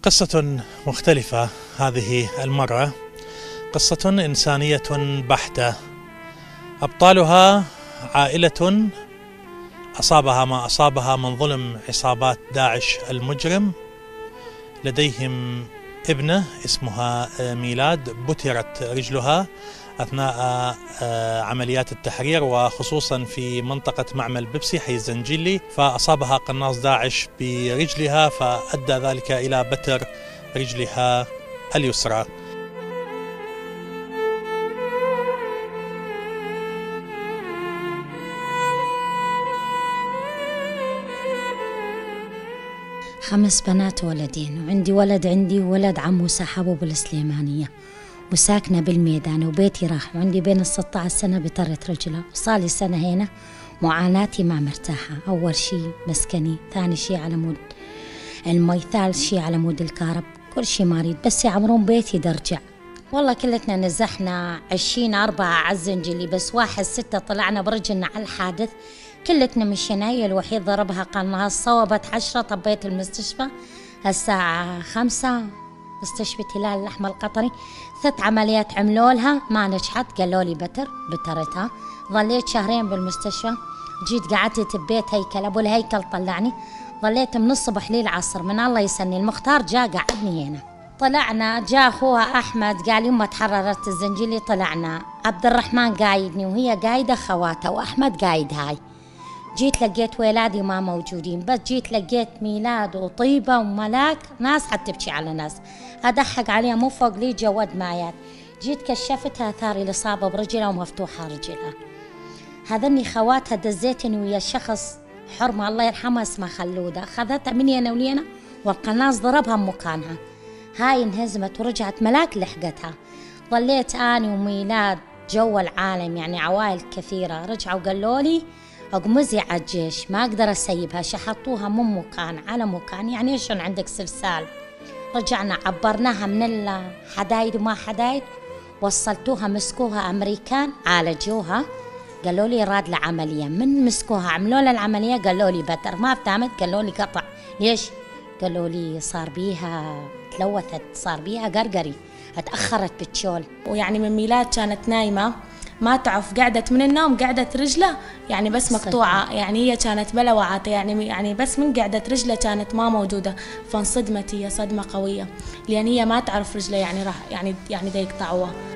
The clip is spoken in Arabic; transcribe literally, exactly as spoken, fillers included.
قصة مختلفة هذه المرة، قصة إنسانية بحتة. أبطالها عائلة أصابها ما أصابها من ظلم عصابات داعش المجرم. لديهم ابنة اسمها ميلاد، بترت رجلها أثناء عمليات التحرير، وخصوصا في منطقة معمل بيبسي حي الزنجيلي، فأصابها قناص داعش برجلها فأدى ذلك إلى بتر رجلها اليسرى. خمس بنات وولدين، وعندي ولد عندي وولد عمه سحبه بالسليمانية، وساكنة بالميدان، وبيتي راح، وعندي بين الستة عشر سنة بطرت رجلها، وصالي سنة هنا معاناتي ما مرتاحة. أول شي مسكني، ثاني شي على مود المي، ثالث شي على مود الكهرب، كل شي مريض، بس يعمرون بيتي درجع. والله كلتنا نزحنا عشرين أربعة عالزنجلي، بس واحد ستة طلعنا برجلنا على الحادث، كلتنا مشينا. هي الوحيد ضربها قناص، صوبت حشرة، طبيت المستشفى الساعة خمسة، مستشفى هلال الأحمر القطري. ثلاث عمليات عملوا لها ما نجحت، قالوا لي بتر بترتها. ظليت شهرين بالمستشفى، جيت قعدت ببيت هيكل، أبو الهيكل طلعني، ظليت من الصبح للعصر، من الله يسني المختار جاء قعدني هنا. طلعنا، جاء أخوها أحمد قال يما تحررت الزنجيلي، طلعنا. عبد الرحمن قايدني وهي قايدة خواتها، وأحمد قايد هاي. جيت لقيت ولادي ما موجودين، بس جيت لقيت ميلاد وطيبة وملاك، ناس حتبكي على ناس، أضحك عليها مو فوق لي جود مايات. جيت كشفتها ثاري الإصابة برجلها ومفتوحة رجلها. هذني خواتها دزيتني ويا شخص حرمة الله يرحمها اسمها خلودة، أخذتها مني أنا ولينا، والقناص ضربها بمكانها. هاي انهزمت ورجعت ملاك لحقتها. ظليت أنا وميلاد جو العالم، يعني عوائل كثيرة، رجعوا قالوا لي اقمزي على الجيش، ما اقدر اسيبها، شحطوها من مكان على مكان، يعني شلون عندك سلسال. رجعنا عبرناها من الحدايد وما حدايد، وصلتوها مسكوها امريكان عالجوها، قالوا لي راد لعمليه. من مسكوها عملوا لها العمليه قالوا لي بتر، ما فهمت، قالوا لي قطع. ليش؟ قالوا لي صار بيها تلوثت، صار بيها قرقري، اتاخرت بالشول. ويعني من ميلاد كانت نايمه ما تعرف، قعدت من النوم قعدت رجله يعني بس مقطوعة، يعني هي كانت بلا وعاته، يعني يعني بس من قعدت رجله كانت ما موجودة، فانصدمت هي صدمة قوية، لأن هي ما تعرف رجله يعني راح يعني يعني دا يقطعوها.